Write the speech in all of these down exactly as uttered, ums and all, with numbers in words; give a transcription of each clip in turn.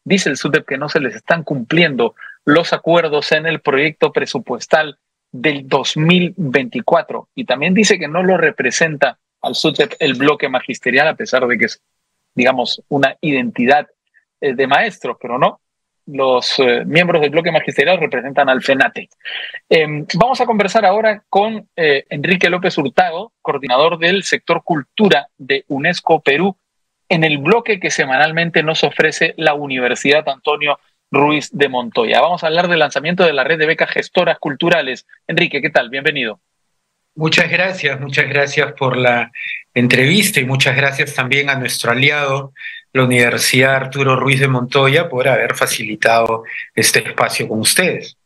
dice el SUTEP que no se les están cumpliendo los acuerdos en el proyecto presupuestal del dos mil veinticuatro, y también dice que no lo representa al SUTEP el bloque magisterial, a pesar de que es, digamos, una identidad eh, de maestros, pero no. Los eh, miembros del bloque magisterial representan al FENATE. Eh, vamos a conversar ahora con eh, Enrique López Hurtado, coordinador del sector Cultura de UNESCO Perú, en el bloque que semanalmente nos ofrece la Universidad Antonio Ruiz de Montoya. Vamos a hablar del lanzamiento de la red de becas gestoras culturales. Enrique, ¿qué tal? Bienvenido. Muchas gracias, muchas gracias por la entrevista y muchas gracias también a nuestro aliado, la Universidad Arturo Ruiz de Montoya, por haber facilitado este espacio con ustedes.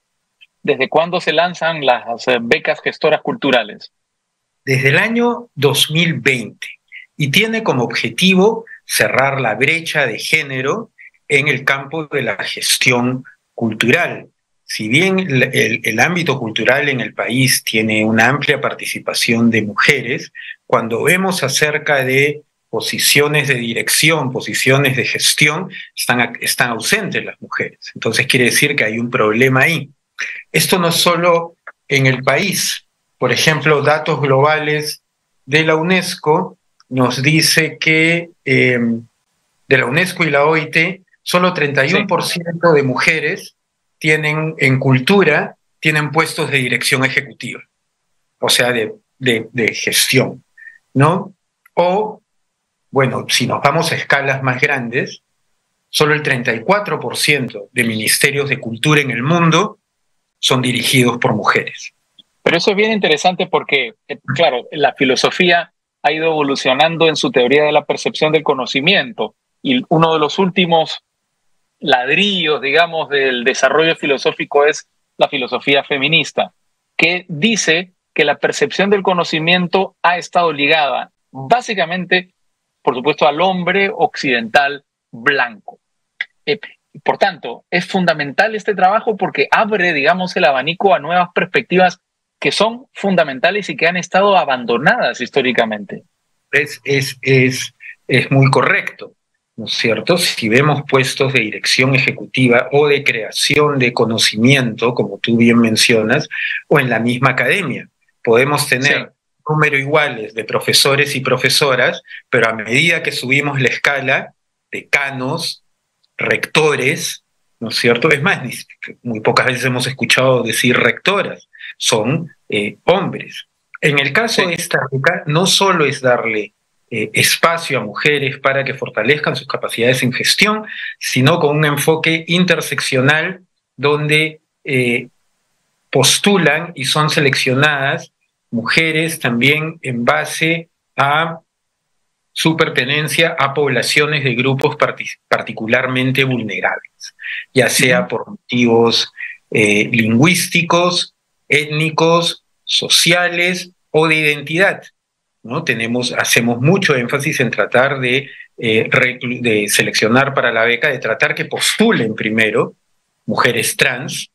¿Desde cuándo se lanzan las becas gestoras culturales? Desde el año dos mil veinte, y tiene como objetivo cerrar la brecha de género en el campo de la gestión cultural. Si bien el, el, el ámbito cultural en el país tiene una amplia participación de mujeres, cuando vemos acerca de posiciones de dirección, posiciones de gestión, están, están ausentes las mujeres. Entonces quiere decir que hay un problema ahí. Esto no es solo en el país. Por ejemplo, datos globales de la UNESCO nos dice que eh, de la UNESCO y la O I T, solo treinta y uno por ciento sí. de mujeres tienen en cultura, tienen puestos de dirección ejecutiva, o sea, de, de, de gestión, ¿no? O, bueno, si nos vamos a escalas más grandes, solo el treinta y cuatro por ciento de ministerios de cultura en el mundo son dirigidos por mujeres. Pero eso es bien interesante porque, claro, la filosofía ha ido evolucionando en su teoría de la percepción del conocimiento, y uno de los últimos ladrillos, digamos, del desarrollo filosófico es la filosofía feminista, que dice que la percepción del conocimiento ha estado ligada básicamente, por supuesto, al hombre occidental blanco. Eh, por tanto, es fundamental este trabajo porque abre, digamos, el abanico a nuevas perspectivas que son fundamentales y que han estado abandonadas históricamente. Es, es, es, es muy correcto, ¿no es cierto? Si vemos puestos de dirección ejecutiva o de creación de conocimiento, como tú bien mencionas, o en la misma academia, podemos tener sí. números iguales de profesores y profesoras, pero a medida que subimos la escala, decanos, rectores, ¿no es cierto? Es más, muy pocas veces hemos escuchado decir rectoras, son eh, hombres. En el caso sí. de esta beca, no solo es darle Eh, espacio a mujeres para que fortalezcan sus capacidades en gestión, sino con un enfoque interseccional donde eh, postulan y son seleccionadas mujeres también en base a su pertenencia a poblaciones de grupos part- particularmente vulnerables, ya sea por motivos eh, lingüísticos, étnicos, sociales o de identidad. ¿No? Tenemos, hacemos mucho énfasis en tratar de, eh, de seleccionar para la beca, de tratar que postulen primero mujeres trans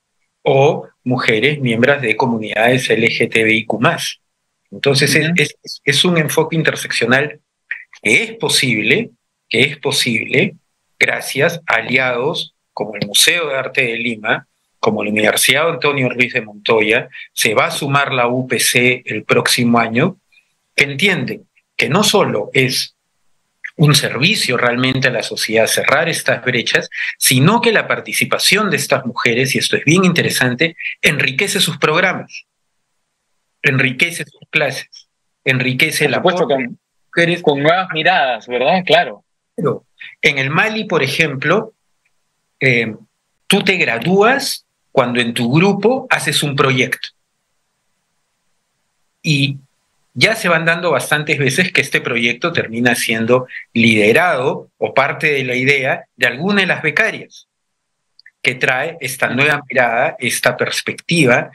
o mujeres miembros de comunidades L G T B I Q más. Entonces uh-huh. es, es, es un enfoque interseccional que es posible, que es posible gracias a aliados como el Museo de Arte de Lima, como la Universidad Antonio Ruiz de Montoya. Se va a sumar la U P C el próximo año, que entienden que no solo es un servicio realmente a la sociedad cerrar estas brechas, sino que la participación de estas mujeres, y esto es bien interesante, enriquece sus programas, enriquece sus clases, enriquece la aporte con, mujeres con nuevas miradas, ¿verdad? Claro. Pero en el Mali, por ejemplo, eh, tú te gradúas cuando en tu grupo haces un proyecto. Y ya se van dando bastantes veces que este proyecto termina siendo liderado o parte de la idea de alguna de las becarias, que trae esta nueva mirada, esta perspectiva,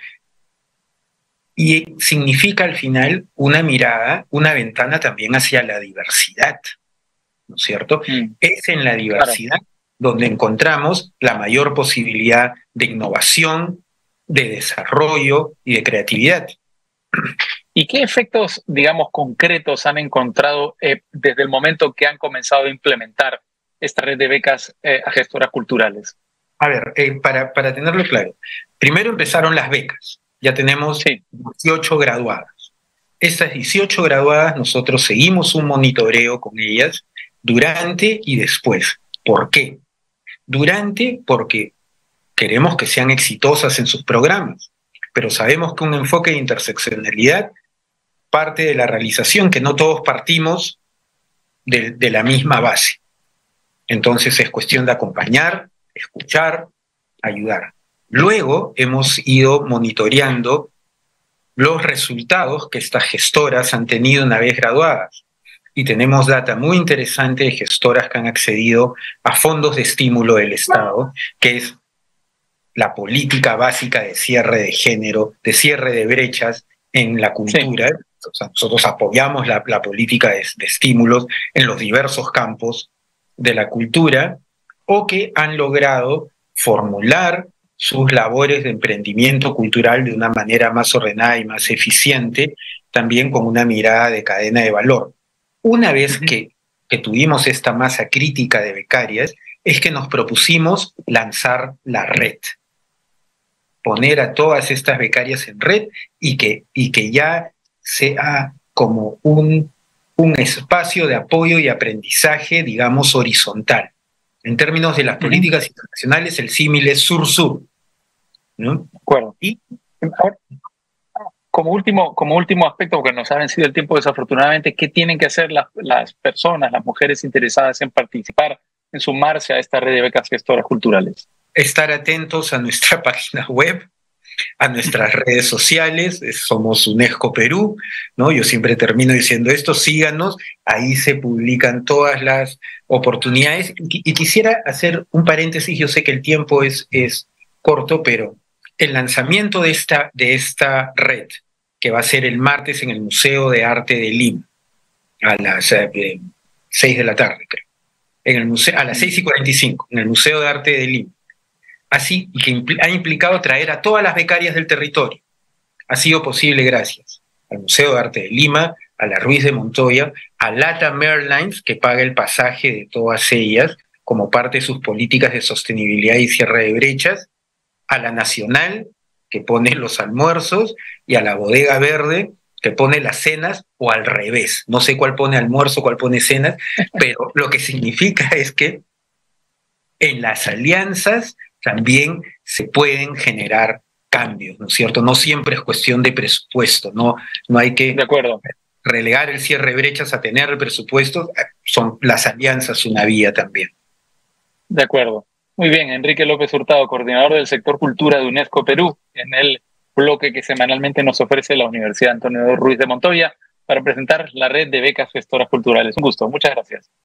y significa al final una mirada, una ventana también hacia la diversidad, ¿no es cierto? Mm. Es en la diversidad claro. donde encontramos la mayor posibilidad de innovación, de desarrollo y de creatividad. ¿Y qué efectos, digamos, concretos han encontrado eh, desde el momento que han comenzado a implementar esta red de becas eh, a gestoras culturales? A ver, eh, para, para tenerlo claro, primero empezaron las becas. Ya tenemos Sí. dieciocho graduadas. Estas dieciocho graduadas nosotros seguimos un monitoreo con ellas durante y después. ¿Por qué? Durante, porque queremos que sean exitosas en sus programas, pero sabemos que un enfoque de interseccionalidad parte de la realización, que no todos partimos de, de la misma base. Entonces es cuestión de acompañar, escuchar, ayudar. Luego hemos ido monitoreando los resultados que estas gestoras han tenido una vez graduadas. Y tenemos data muy interesante de gestoras que han accedido a fondos de estímulo del Estado, que es la política básica de cierre de género, de cierre de brechas en la cultura. Sí. O sea, nosotros apoyamos la, la política de, de estímulos en los diversos campos de la cultura, o que han logrado formular sus labores de emprendimiento cultural de una manera más ordenada y más eficiente, también con una mirada de cadena de valor. Una vez que, que tuvimos esta masa crítica de becarias, es que nos propusimos lanzar la red, poner a todas estas becarias en red y que, y que ya sea como un, un espacio de apoyo y aprendizaje, digamos, horizontal. En términos de las uh-huh. políticas internacionales, el símil es sur-sur, ¿no? De acuerdo. Y ahora, como último, como último aspecto, porque nos ha vencido el tiempo desafortunadamente, ¿qué tienen que hacer las, las personas, las mujeres interesadas en participar, en sumarse a esta red de becas gestoras culturales? Estar atentos a nuestra página web, a nuestras redes sociales, somos UNESCO Perú, ¿no? Yo siempre termino diciendo esto, síganos, ahí se publican todas las oportunidades. Y, y quisiera hacer un paréntesis, yo sé que el tiempo es, es corto, pero el lanzamiento de esta, de esta red, que va a ser el martes en el Museo de Arte de Lima, a las eh, seis de la tarde, creo, en el museo, a las seis y cuarenta y cinco, en el Museo de Arte de Lima. Así, que impl- ha implicado traer a todas las becarias del territorio. Ha sido posible gracias al Museo de Arte de Lima, a la Ruiz de Montoya, a LATAM Airlines, que paga el pasaje de todas ellas como parte de sus políticas de sostenibilidad y cierre de brechas, a la Nacional, que pone los almuerzos, y a la Bodega Verde, que pone las cenas, o al revés. No sé cuál pone almuerzo, cuál pone cenas, pero lo que significa es que en las alianzas también se pueden generar cambios, ¿no es cierto? No siempre es cuestión de presupuesto, no, no hay que de acuerdo. relegar el cierre de brechas a tener el presupuesto, son las alianzas una vía también. De acuerdo. Muy bien, Enrique López Hurtado, coordinador del sector Cultura de UNESCO Perú, en el bloque que semanalmente nos ofrece la Universidad Antonio Ruiz de Montoya para presentar la red de becas gestoras culturales. Un gusto, muchas gracias.